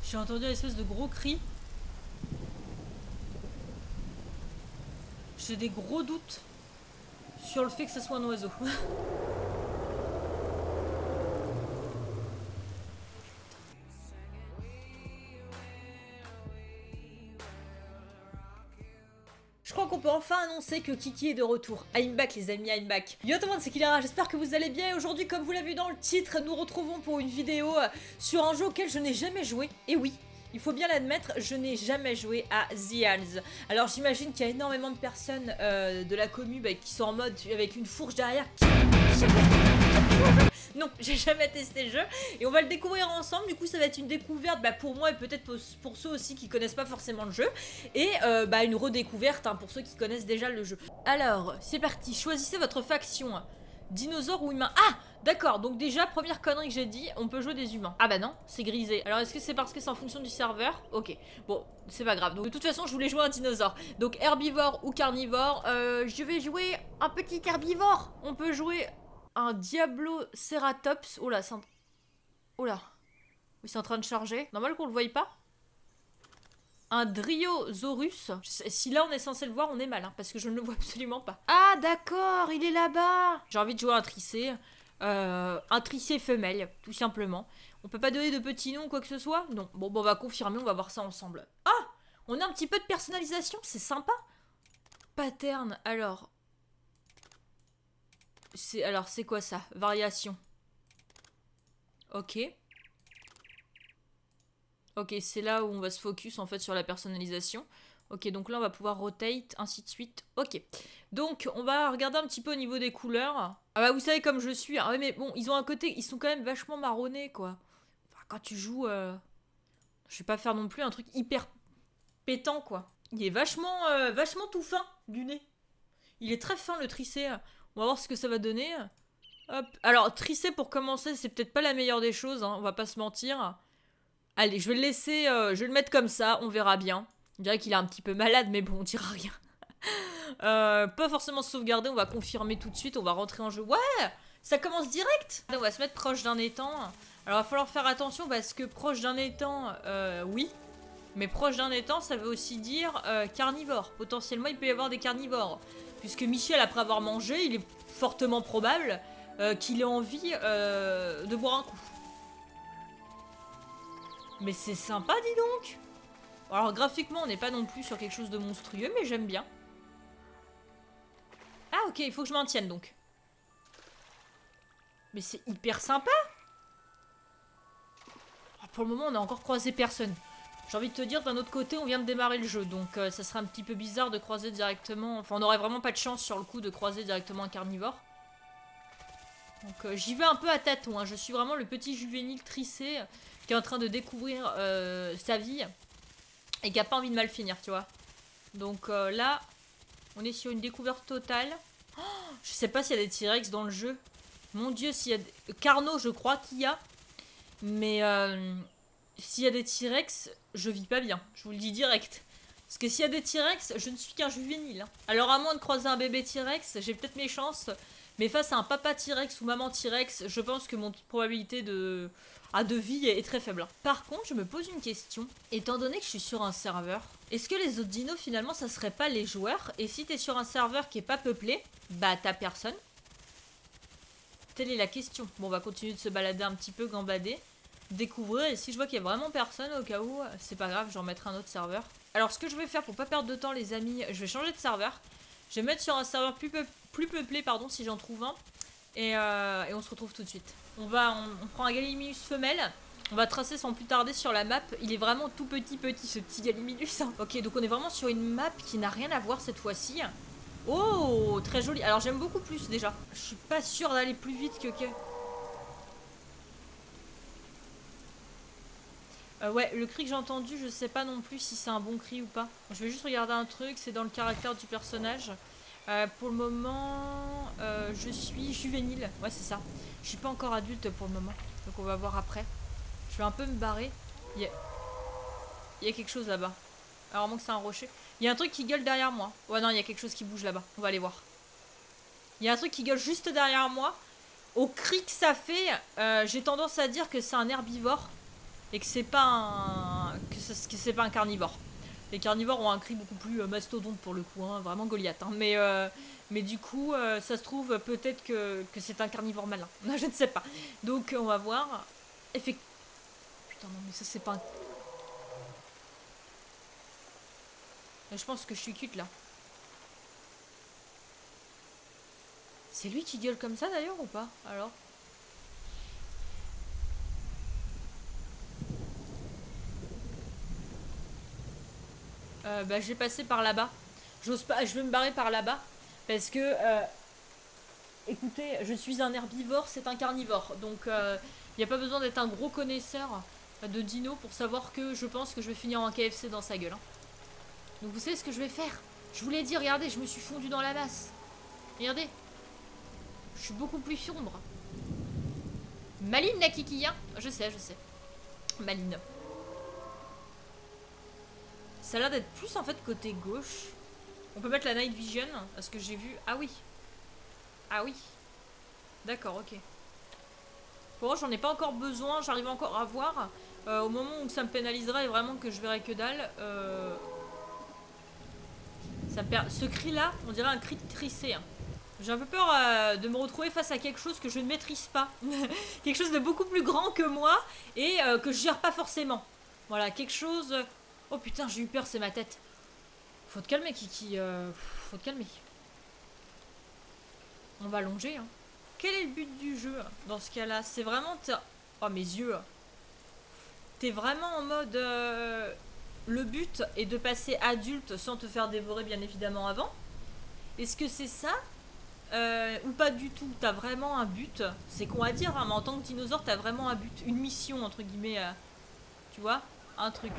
J'ai entendu une espèce de gros cri. J'ai des gros doutes sur le fait que ce soit un oiseau. Je crois qu'on peut enfin annoncer que Kiki est de retour. I'm back les amis, I'm back. Yo tout le monde, c'est Killera, j'espère que vous allez bien. Et aujourd'hui, comme vous l'avez vu dans le titre, nous retrouvons pour une vidéo sur un jeu auquel je n'ai jamais joué. Et oui, il faut bien l'admettre, je n'ai jamais joué à The Halls. Alors j'imagine qu'il y a énormément de personnes de la commu qui sont en mode avec une fourche derrière. Non, j'ai jamais testé le jeu et on va le découvrir ensemble. Du coup, ça va être une découverte pour moi et peut-être pour ceux aussi qui connaissent pas forcément le jeu et une redécouverte pour ceux qui connaissent déjà le jeu. Alors, c'est parti. Choisissez votre faction. Dinosaure ou humain? Ah, d'accord. Donc déjà, première connerie que j'ai dit, on peut jouer des humains. Ah bah non, c'est grisé. Alors est-ce que c'est parce que c'est en fonction du serveur? Ok. Bon, c'est pas grave. Donc de toute façon, je voulais jouer un dinosaure. Donc herbivore ou carnivore? Je vais jouer un petit herbivore. On peut jouer un Diabloceratops. Oh là, c'est oh là. Oui, c'est en train de charger. Normal qu'on le voie pas. Un Dryosaurus. Si là on est censé le voir, on est mal, parce que je ne le vois absolument pas. Ah d'accord, il est là-bas. J'ai envie de jouer un tricé. Un tricé femelle, tout simplement. On peut pas donner de petits noms ou quoi que ce soit? Non. Bon, on va confirmer, on va voir ça ensemble. Ah, on a un petit peu de personnalisation, c'est sympa. Pattern, alors... c'est quoi ça? Variation. Ok. Ok, c'est là où on va se focus en fait sur la personnalisation. Ok, donc là on va pouvoir rotate, ainsi de suite. Ok, donc on va regarder un petit peu au niveau des couleurs. Ah bah vous savez comme je suis. Ah ouais, mais bon, ils ont un côté, ils sont quand même vachement marronnés quoi. Enfin, quand tu joues, je vais pas faire non plus un truc hyper pétant quoi. Il est vachement tout fin du nez. Il est très fin le tricé. On va voir ce que ça va donner. Hop. Alors tricé pour commencer, c'est peut-être pas la meilleure des choses, on va pas se mentir. Allez, je vais le laisser, je vais le mettre comme ça, on verra bien. On dirait qu'il est un petit peu malade, mais bon, on dira rien. Pas forcément sauvegarder, on va confirmer tout de suite, on va rentrer en jeu. Ouais, ça commence direct. On va se mettre proche d'un étang. Alors, il va falloir faire attention parce que proche d'un étang, oui. Mais proche d'un étang, ça veut aussi dire carnivore. Potentiellement, il peut y avoir des carnivores. Puisque Michel, après avoir mangé, il est fortement probable qu'il ait envie de boire un coup. Mais c'est sympa, dis donc. Alors graphiquement, on n'est pas non plus sur quelque chose de monstrueux, mais j'aime bien. Ah ok, il faut que je maintienne donc. Mais c'est hyper sympa. Oh, pour le moment, on n'a encore croisé personne. J'ai envie de te dire, d'un autre côté, on vient de démarrer le jeu, donc ça serait un petit peu bizarre de croiser directement... Enfin, on n'aurait vraiment pas de chance sur le coup de croiser directement un carnivore. Donc j'y vais un peu à tâtons, je suis vraiment le petit juvénile tricé qui est en train de découvrir sa vie et qui a pas envie de mal finir, tu vois. Donc là, on est sur une découverte totale. Oh, je sais pas s'il y a des T-Rex dans le jeu. Mon dieu, s'il y a... Carnot, je crois qu'il y a. Mais s'il y a des T-Rex, je vis pas bien. Je vous le dis direct. Parce que s'il y a des T-Rex, je ne suis qu'un juvénile. Alors à moins de croiser un bébé T-Rex, j'ai peut-être mes chances. Mais face à un papa T-Rex ou maman T-Rex, je pense que mon probabilité de vie est très faible. Par contre, je me pose une question. Étant donné que je suis sur un serveur, est-ce que les autres dinos, finalement, ça serait pas les joueurs? Et si t'es sur un serveur qui est pas peuplé, bah t'as personne. Telle est la question. Bon, on va continuer de se balader un petit peu, gambader, découvrir. Et si je vois qu'il y a vraiment personne, au cas où, c'est pas grave, je remettrai un autre serveur. Alors, ce que je vais faire pour pas perdre de temps, les amis, je vais changer de serveur. Je vais mettre sur un serveur plus peuplé, pardon, si j'en trouve un. Et on se retrouve tout de suite. On prend un Gallimimus femelle. On va tracer sans plus tarder sur la map. Il est vraiment tout petit, ce petit Gallimimus. Ok, donc on est vraiment sur une map qui n'a rien à voir cette fois-ci. Oh, très joli. Alors j'aime beaucoup plus déjà. Je suis pas sûre d'aller plus vite que... ouais, le cri que j'ai entendu, je sais pas non plus si c'est un bon cri ou pas. Je vais juste regarder un truc, c'est dans le caractère du personnage. Pour le moment, je suis juvénile. Ouais, c'est ça. Je suis pas encore adulte pour le moment. Donc on va voir après. Je vais un peu me barrer. Il y a quelque chose là-bas. Alors, moins que c'est un rocher. Il y a un truc qui gueule derrière moi. Ouais, non, il y a quelque chose qui bouge là-bas. On va aller voir. Il y a un truc qui gueule juste derrière moi. Au cri que ça fait, j'ai tendance à dire que c'est un herbivore. Et que c'est pas que c'est pas un carnivore. Les carnivores ont un cri beaucoup plus mastodonte pour le coup, hein, vraiment Goliath. Hein. Mais du coup, ça se trouve peut-être que c'est un carnivore malin. Je ne sais pas. Donc on va voir. Putain non mais ça c'est pas un... Je pense que je suis culte là. C'est lui qui gueule comme ça d'ailleurs ou pas? Alors bah je vais passer par là-bas. J'ose pas, je vais me barrer par là-bas. Parce que écoutez, je suis un herbivore, c'est un carnivore. Donc il n'y a pas besoin d'être un gros connaisseur de dino pour savoir que je pense que je vais finir en KFC dans sa gueule. Hein. Donc vous savez ce que je vais faire? Je vous l'ai dit, regardez, je me suis fondu dans la masse. Regardez. Je suis beaucoup plus sombre. Maline la kiki, hein. Je sais. Maline. Ça a l'air d'être plus en fait côté gauche. On peut mettre la night vision, parce que j'ai vu... Ah oui. Ah oui. D'accord, ok. Pour moi, j'en ai pas encore besoin, j'arrive encore à voir. Au moment où ça me pénaliserait et vraiment que je verrai que dalle... Ce cri-là, on dirait un cri de tricé. Hein. J'ai un peu peur de me retrouver face à quelque chose que je ne maîtrise pas. Quelque chose de beaucoup plus grand que moi et que je gère pas forcément. Voilà, quelque chose... Oh putain, j'ai eu peur, c'est ma tête. Faut te calmer, Kiki. Faut te calmer. On va longer. Hein. Quel est le but du jeu dans ce cas-là? C'est vraiment... Oh, mes yeux. T'es vraiment en mode... Le but est de passer adulte sans te faire dévorer, bien évidemment, avant. Est-ce que c'est ça ou pas du tout? T'as vraiment un but. C'est con à dire, hein, mais en tant que dinosaure, t'as vraiment un but. Une mission, entre guillemets. Tu vois? Un truc.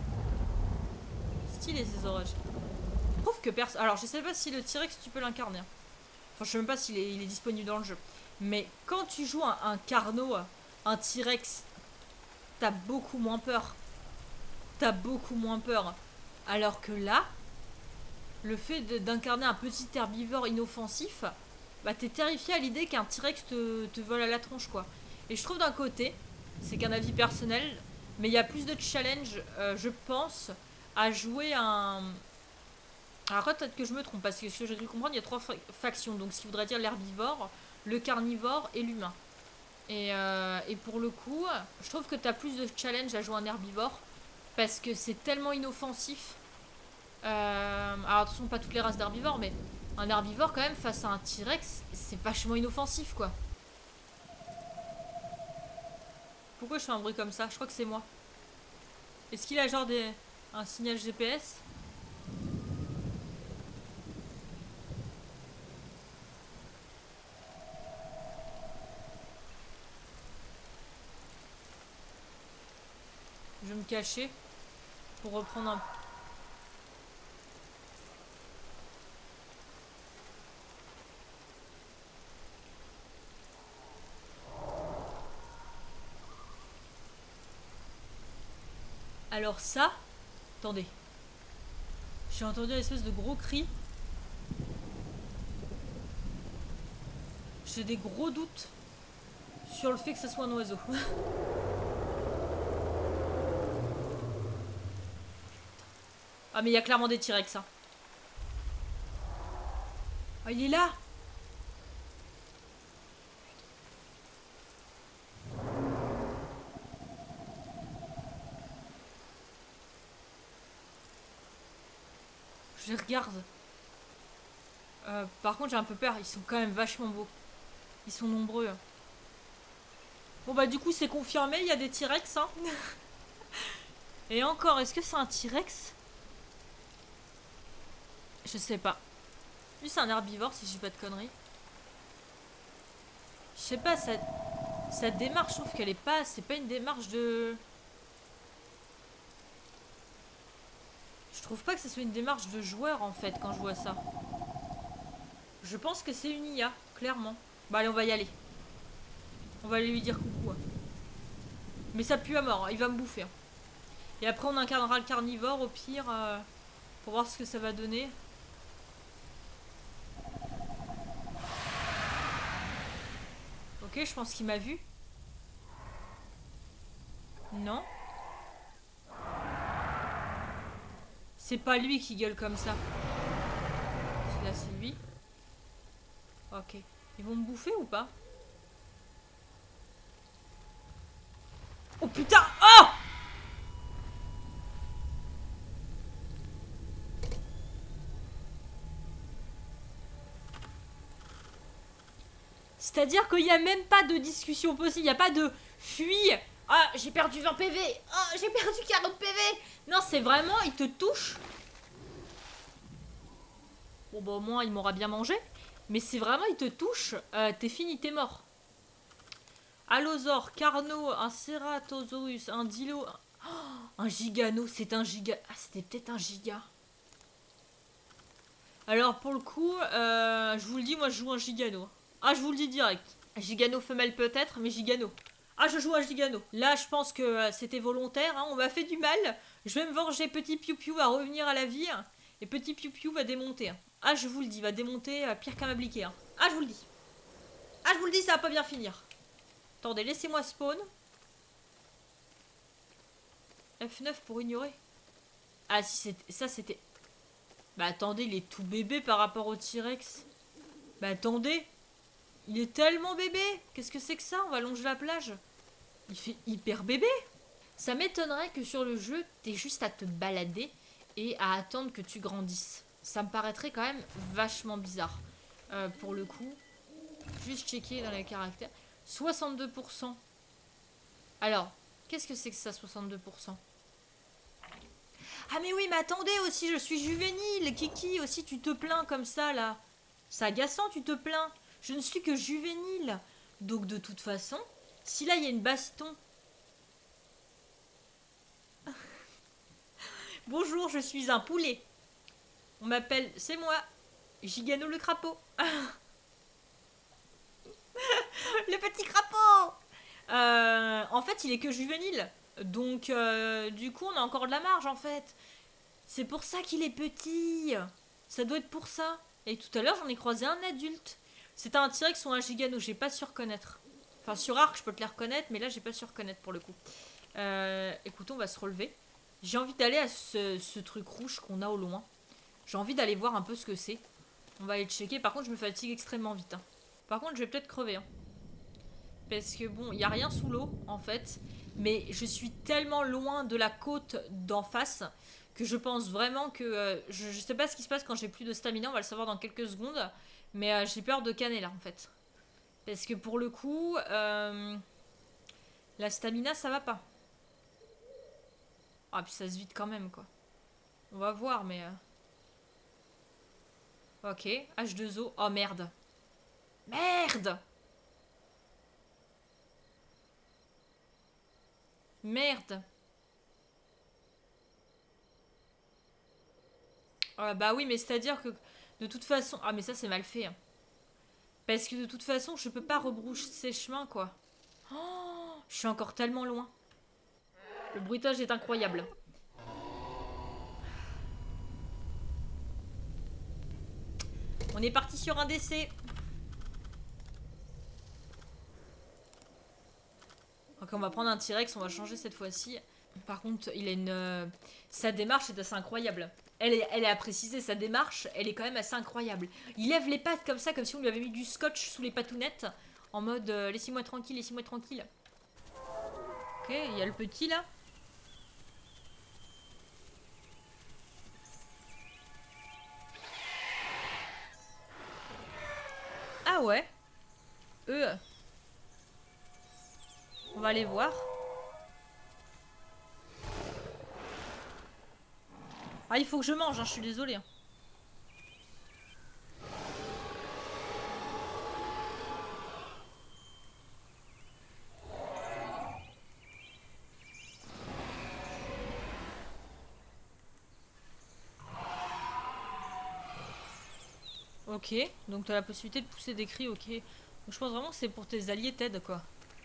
Stylé, ces orages. Je trouve que personne... Alors, je sais pas si le T-Rex, tu peux l'incarner. Enfin, je sais même pas s'il est disponible dans le jeu. Mais quand tu joues un Carno, un T-Rex, t'as beaucoup moins peur. T'as beaucoup moins peur. Alors que là, le fait d'incarner un petit herbivore inoffensif, bah t'es terrifié à l'idée qu'un T-Rex te vole à la tronche, quoi. Et je trouve d'un côté, c'est qu'un avis personnel, mais il y a plus de challenge, je pense, à jouer un... Alors peut-être que je me trompe, parce que ce que j'ai dû comprendre, il y a 3 factions, donc ce qui voudrait dire l'herbivore, le carnivore et l'humain. Et pour le coup, je trouve que t'as plus de challenge à jouer un herbivore, parce que c'est tellement inoffensif. Alors attention, pas toutes les races d'herbivores, mais un herbivore quand même face à un T-Rex, c'est vachement inoffensif, quoi. Pourquoi je fais un bruit comme ça? Je crois que c'est moi. Est-ce qu'il a genre un signal GPS? Je vais me cacher pour reprendre un... Alors ça... Attendez. J'ai entendu une espèce de gros cri. J'ai des gros doutes sur le fait que ce soit un oiseau. Ah mais il y a clairement des T-Rex. Hein. Ah il est là. Je les regarde. Par contre j'ai un peu peur, ils sont quand même vachement beaux. Ils sont nombreux. Bon bah du coup c'est confirmé, il y a des T-Rex. Hein. Et encore, est-ce que c'est un T-Rex? Je sais pas. Lui c'est un herbivore si je dis pas de conneries. Je sais pas, sa démarche, je trouve qu'elle est pas... C'est pas une démarche de... Je trouve pas que ce soit une démarche de joueur en fait quand je vois ça. Je pense que c'est une IA, clairement. Bah allez, on va y aller. On va aller lui dire coucou. Hein. Mais ça pue à mort, hein, il va me bouffer. Hein. Et après on incarnera le carnivore au pire pour voir ce que ça va donner. Ok, je pense qu'il m'a vu. Non. C'est pas lui qui gueule comme ça. Là, c'est lui. Ok. Ils vont me bouffer ou pas? Oh putain! Oh! C'est-à-dire qu'il n'y a même pas de discussion possible. Il n'y a pas de fuis. Ah, j'ai perdu 20 PV. Ah, j'ai perdu 40 PV. Non, c'est vraiment, il te touche. Bon, bah au moins, il m'aura bien mangé. Mais c'est vraiment, il te touche. T'es fini, t'es mort. Allosaure, Carno, un Ceratosaurus, un Dilo. Oh, un Gigano, c'est un giga. Ah, c'était peut-être un giga. Alors, pour le coup, je vous le dis, moi, je joue un Gigano. Ah, je vous le dis direct. Gigano femelle peut-être, mais Gigano. Ah, je joue à Gigano. Là, je pense que c'était volontaire. Hein, on m'a fait du mal. Je vais me venger. Petit Piu Piu va revenir à la vie. Et Petit Piu Piu va démonter. Ah, je vous le dis, va démonter pire qu'un mabliqué. Hein. Ah, je vous le dis. Ah, je vous le dis, ça va pas bien finir. Attendez, laissez-moi spawn. F9 pour ignorer. Ah, si ça, c'était... Bah, attendez, il est tout bébé par rapport au T-Rex. Bah, attendez. Il est tellement bébé. Qu'est-ce que c'est que ça? On va longer la plage. Il fait hyper bébé. Ça m'étonnerait que sur le jeu, t'aies juste à te balader et à attendre que tu grandisses. Ça me paraîtrait quand même vachement bizarre. Pour le coup, juste checker dans les caractères. 62%. Alors, qu'est-ce que c'est que ça, 62%? Ah mais oui, mais attendez aussi, je suis juvénile. Kiki, aussi, tu te plains comme ça, là. C'est agaçant, tu te plains. Je ne suis que juvénile. Donc, de toute façon, si là, il y a une baston... Bonjour, je suis un poulet. On m'appelle, c'est moi, Gigano le crapaud. Le petit crapaud. En fait, il est que juvénile. Donc, du coup, on a encore de la marge, en fait. C'est pour ça qu'il est petit. Ça doit être pour ça. Et tout à l'heure, j'en ai croisé un adulte. C'était un T-Rex ou un Gigano, j'ai pas su reconnaître. Enfin, sur Arc, je peux te les reconnaître, mais là, j'ai pas su reconnaître pour le coup. Écoutez, on va se relever. J'ai envie d'aller à ce truc rouge qu'on a au loin. J'ai envie d'aller voir un peu ce que c'est. On va aller checker. Par contre, je me fatigue extrêmement vite. Hein. Par contre, je vais peut-être crever. Hein. Parce que bon, il n'y a rien sous l'eau, en fait. Mais je suis tellement loin de la côte d'en face que je pense vraiment que... je sais pas ce qui se passe quand j'ai plus de stamina. On va le savoir dans quelques secondes. Mais j'ai peur de canner, là, en fait. Parce que pour le coup... la stamina, ça va pas. Ah, puis ça se vide quand même, quoi. On va voir, mais... Ok, H2O. Oh, merde. Merde! Merde. Bah oui, mais c'est-à-dire que... De toute façon... Ah, mais ça, c'est mal fait. Hein. Parce que de toute façon, je peux pas rebrousser ces chemins, quoi. Oh, je suis encore tellement loin. Le bruitage est incroyable. On est parti sur un décès. Ok, on va prendre un T-Rex, on va changer cette fois-ci. Par contre, il a une... sa démarche est assez incroyable. Elle est à préciser, sa démarche, elle est quand même assez incroyable. Il lève les pattes comme ça, comme si on lui avait mis du scotch sous les patounettes. En mode, laissez-moi tranquille, laissez-moi tranquille. Ok, il y a le petit là. Ah ouais. Eux. On va aller voir. Ah, il faut que je mange, hein, je suis désolée. Ok, donc tu as la possibilité de pousser des cris, ok. Donc je pense vraiment que c'est pour tes alliés TED, quoi.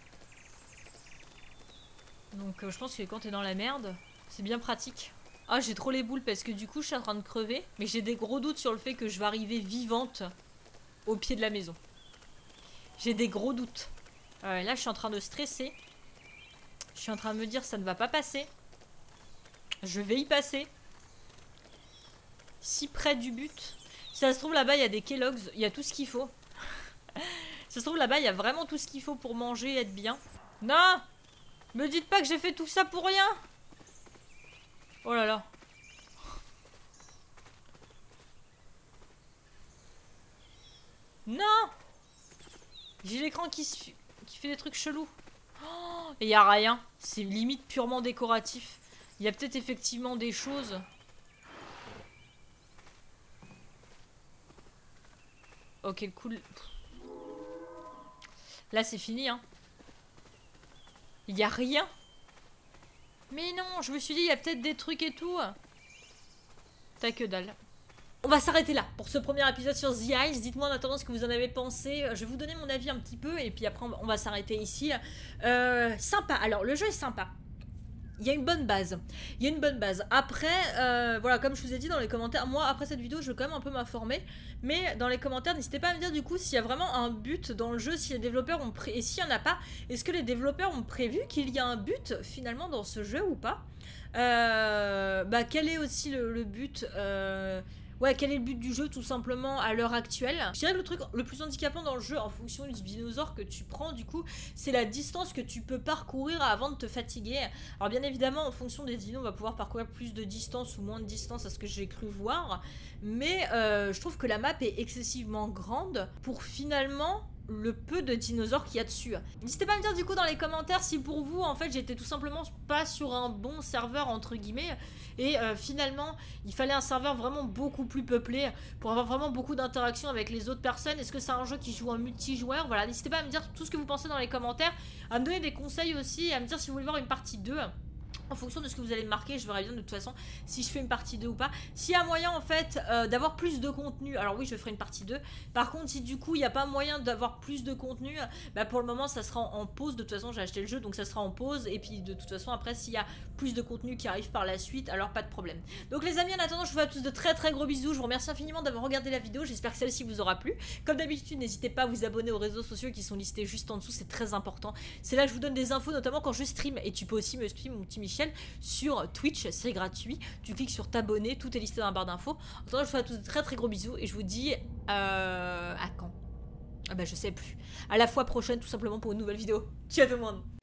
Donc je pense que quand t'es dans la merde, c'est bien pratique. Ah, j'ai trop les boules parce que du coup je suis en train de crever. Mais j'ai des gros doutes sur le fait que je vais arriver vivante au pied de la maison. J'ai des gros doutes. Là je suis en train de stresser. Je suis en train de me dire ça ne va pas passer. Je vais y passer. si près du but. Si ça se trouve là-bas il y a des Kellogg's, il y a tout ce qu'il faut. Si ça se trouve là-bas il y a vraiment tout ce qu'il faut pour manger et être bien. Non! Me dites pas que j'ai fait tout ça pour rien! Oh là là. Non! J'ai l'écran qui fait des trucs chelous. Oh, et y a rien. C'est limite purement décoratif. Il y a peut-être effectivement des choses. Ok, cool. Là, c'est fini, hein. Il y a rien. Mais non, je me suis dit, il y a peut-être des trucs et tout. T'as que dalle. On va s'arrêter là pour ce premier épisode sur The Isles. Dites-moi en attendant ce que vous en avez pensé. Je vais vous donner mon avis un petit peu et puis après on va s'arrêter ici. Sympa, alors le jeu est sympa. Il y a une bonne base. Il y a une bonne base. Après, voilà, comme je vous ai dit dans les commentaires, moi après cette vidéo je vais quand même un peu m'informer. Mais dans les commentaires, n'hésitez pas à me dire du coup s'il y a vraiment un but dans le jeu, si les développeurs ont et s'il n'y en a pas, est-ce que les développeurs ont prévu qu'il y a un but finalement dans ce jeu ou pas? Quel est aussi le but Ouais, quel est le but du jeu tout simplement à l'heure actuelle? Je dirais que le truc le plus handicapant dans le jeu en fonction du dinosaure que tu prends du coup, c'est la distance que tu peux parcourir avant de te fatiguer. Alors bien évidemment en fonction des dinos on va pouvoir parcourir plus de distance ou moins de distance à ce que j'ai cru voir. Mais je trouve que la map est excessivement grande pour finalement le peu de dinosaures qu'il y a dessus. N'hésitez pas à me dire du coup dans les commentaires si pour vous en fait j'étais tout simplement pas sur un bon serveur entre guillemets et finalement il fallait un serveur vraiment beaucoup plus peuplé pour avoir vraiment beaucoup d'interactions avec les autres personnes. Est-ce que c'est un jeu qui joue en multijoueur? Voilà, n'hésitez pas à me dire tout ce que vous pensez dans les commentaires, à me donner des conseils aussi et à me dire si vous voulez voir une partie 2. En fonction de ce que vous allez me marquer, je verrai bien de toute façon si je fais une partie 2 ou pas. S'il y a moyen en fait d'avoir plus de contenu, alors oui je ferai une partie 2. Par contre si du coup il n'y a pas moyen d'avoir plus de contenu, pour le moment ça sera en pause. De toute façon j'ai acheté le jeu donc ça sera en pause. Et puis de toute façon après s'il y a plus de contenu qui arrive par la suite, alors pas de problème. Donc les amis en attendant je vous fais à tous de très très gros bisous. Je vous remercie infiniment d'avoir regardé la vidéo. J'espère que celle-ci vous aura plu. Comme d'habitude n'hésitez pas à vous abonner aux réseaux sociaux qui sont listés juste en dessous. C'est très important. C'est là que je vous donne des infos notamment quand je stream. Et tu peux aussi me stream mon petit Michel sur Twitch, c'est gratuit, tu cliques sur t'abonner, tout est listé dans la barre d'infos. En attendant, je vous fais à tous de très très gros bisous et je vous dis à quand? Je sais plus. À la fois prochaine tout simplement pour une nouvelle vidéo. Ciao tout le monde.